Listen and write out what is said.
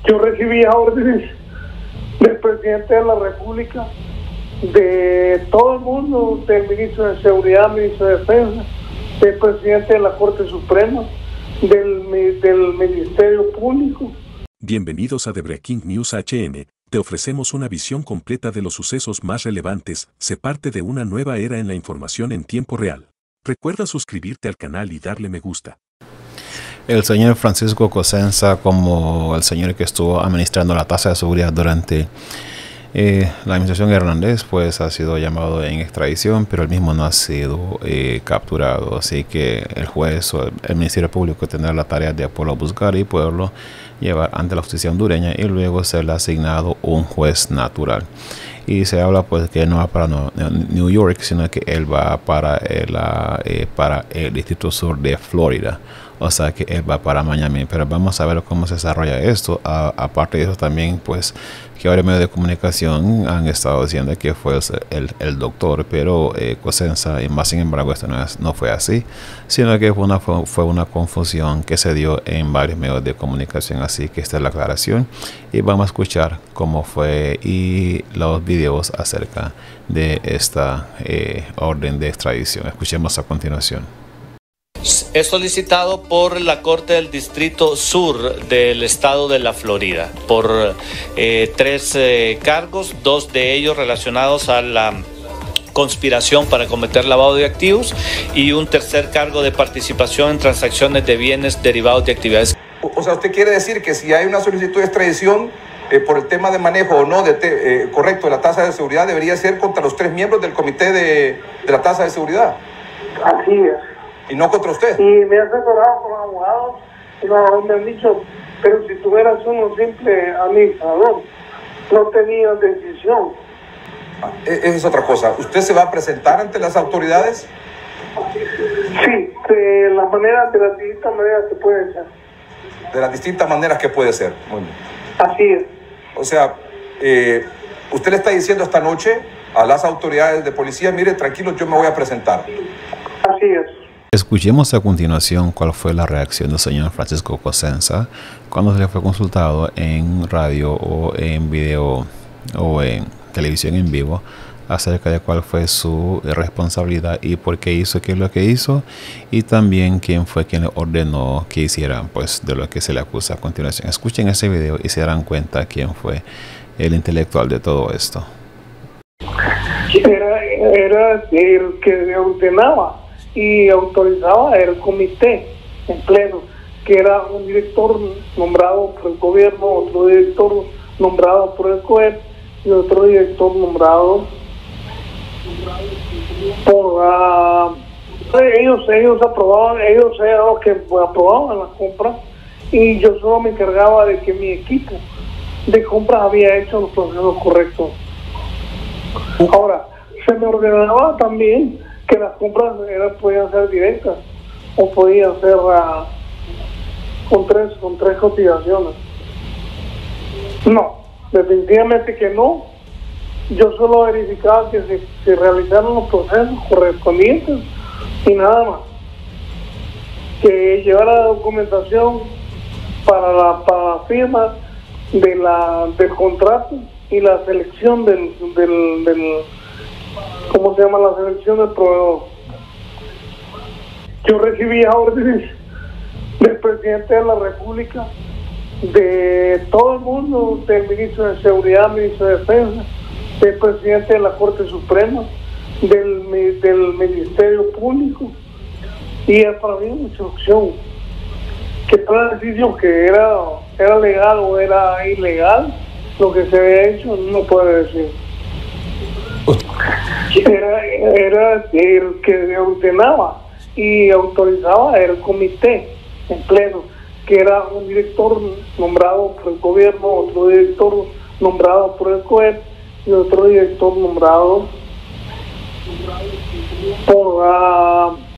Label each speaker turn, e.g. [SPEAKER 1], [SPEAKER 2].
[SPEAKER 1] Yo recibía órdenes del presidente de la República, de todo el mundo, del ministro de Seguridad, ministro de Defensa, del presidente de la Corte Suprema, del Ministerio Público.
[SPEAKER 2] Bienvenidos a The Breaking News HN. Te ofrecemos una visión completa de los sucesos más relevantes. Sé parte de una nueva era en la información en tiempo real. Recuerda suscribirte al canal y darle me gusta.
[SPEAKER 3] El señor Francisco Cosenza, como el señor que estuvo administrando la tasa de seguridad durante la administración Hernández, pues ha sido llamado en extradición, pero él mismo no ha sido capturado. Así que el juez o el Ministerio Público tendrá la tarea de poderlo buscar y poderlo llevar ante la justicia hondureña y luego serle asignado un juez natural. Y se habla pues que él no va para New York, sino que él va para el Distrito Sur de Florida. O sea que él va para Miami. Pero vamos a ver cómo se desarrolla esto. Aparte de eso también, pues, que ahora medios de comunicación han estado diciendo que fue el doctor, pero Cosenza, y más sin embargo esto no fue así, sino que fue una confusión que se dio en varios medios de comunicación. Así que esta es la aclaración y vamos a escuchar cómo fue y los videos acerca de esta orden de extradición. Escuchemos a continuación.
[SPEAKER 4] Es solicitado por la Corte del Distrito Sur del Estado de la Florida por 3 cargos, 2 de ellos relacionados a la conspiración para cometer lavado de activos y un tercer cargo de participación en transacciones de bienes derivados de actividades.
[SPEAKER 5] O sea, usted quiere decir que si hay una solicitud de extradición por el tema de manejo o no correcto de la tasa de seguridad, debería ser contra los 3 miembros del comité de la tasa de seguridad.
[SPEAKER 1] Así es.
[SPEAKER 5] Y no contra usted.
[SPEAKER 1] Y me he asesorado con abogados y los abogados me han dicho, pero si tú eras uno simple administrador, no tenías decisión.
[SPEAKER 5] Esa es otra cosa. ¿Usted se va a presentar ante las autoridades?
[SPEAKER 1] Sí, de las distintas maneras que pueden ser.
[SPEAKER 5] De las distintas maneras que puede ser. Muy bien.
[SPEAKER 1] Así es.
[SPEAKER 5] O sea, usted le está diciendo esta noche a las autoridades de policía, mire, tranquilos, yo me voy a presentar.
[SPEAKER 1] Así es.
[SPEAKER 3] Escuchemos a continuación cuál fue la reacción del señor Francisco Cosenza cuando se le fue consultado en radio o en video o en televisión en vivo acerca de cuál fue su responsabilidad y por qué hizo qué es lo que hizo, y también quién fue quien le ordenó que hicieran pues de lo que se le acusa. A continuación, escuchen ese video y se darán cuenta quién fue el intelectual de todo esto.
[SPEAKER 1] Era el que ordenaba y autorizaba el comité en pleno, que era un director nombrado por el gobierno, otro director nombrado por el COEP y otro director nombrado por ellos aprobaban, ellos eran los que aprobaban las compras y yo solo me encargaba de que mi equipo de compras había hecho los procesos correctos. Ahora, se me ordenaba también que las compras podían ser directas o podían ser con tres cotizaciones. No, definitivamente que no. Yo solo verificaba que se realizaron los procesos correspondientes y nada más. Que llevara la documentación para la firma del contrato y la selección del ¿cómo se llama? La selección del proveedor. Yo recibía órdenes del presidente de la República, de todo el mundo, del ministro de Seguridad, ministro de Defensa, del presidente de la Corte Suprema, del Ministerio Público, y es para mí una instrucción que toda decisión que era legal o era ilegal, lo que se había hecho no puede decir. Era el que ordenaba y autorizaba el comité en pleno, que era un director nombrado por el gobierno, otro director nombrado por el COEP y otro director nombrado por